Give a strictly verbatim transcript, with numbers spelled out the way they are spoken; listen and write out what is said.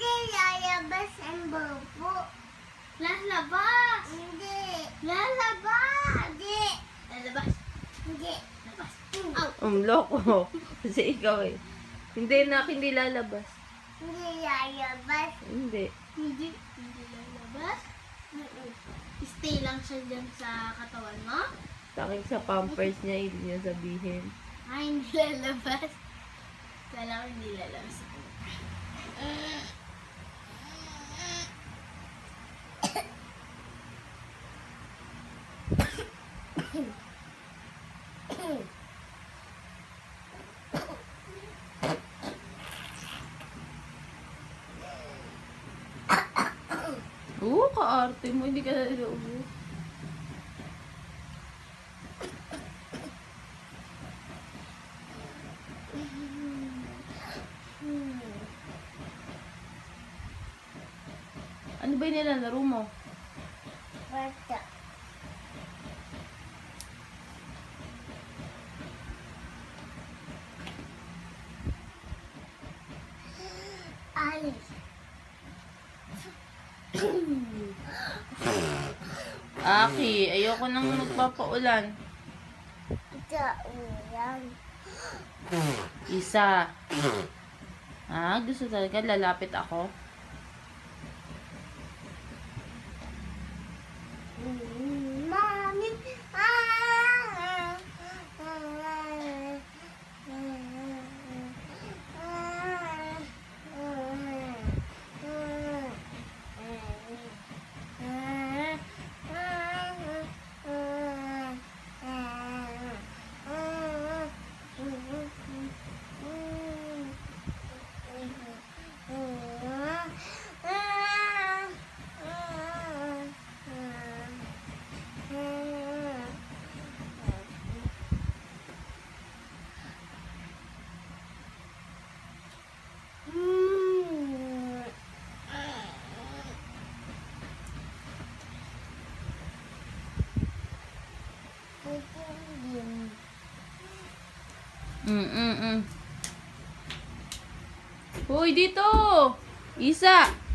Hindi lalabas ang bobo. Lalabas. Hindi. Lalabas. Hindi. Lalabas. Hindi. Lalabas. Oh. Um, loko. Kasi ikaw eh. Hindi na, hindi lalabas. Hindi lalabas. Hindi. Hindi. Hindi lalabas. Stay lang siya dyan sa katawan mo? Takik sa pampers niya, hindi niya sabihin. Ay, hindi lalabas. Kala ko hindi lalabas. Oo, kaarte mo. Hindi ka na inuubo. Ano ba yung nilalaro mo? Bata. Alis. Aki, ayoko nang magpapaulan. Ito, ulan. Isa. Ah, gusto talaga lalapit ako? Mami. Ah. Mm, mm, mm. Hoy, dito! Isa!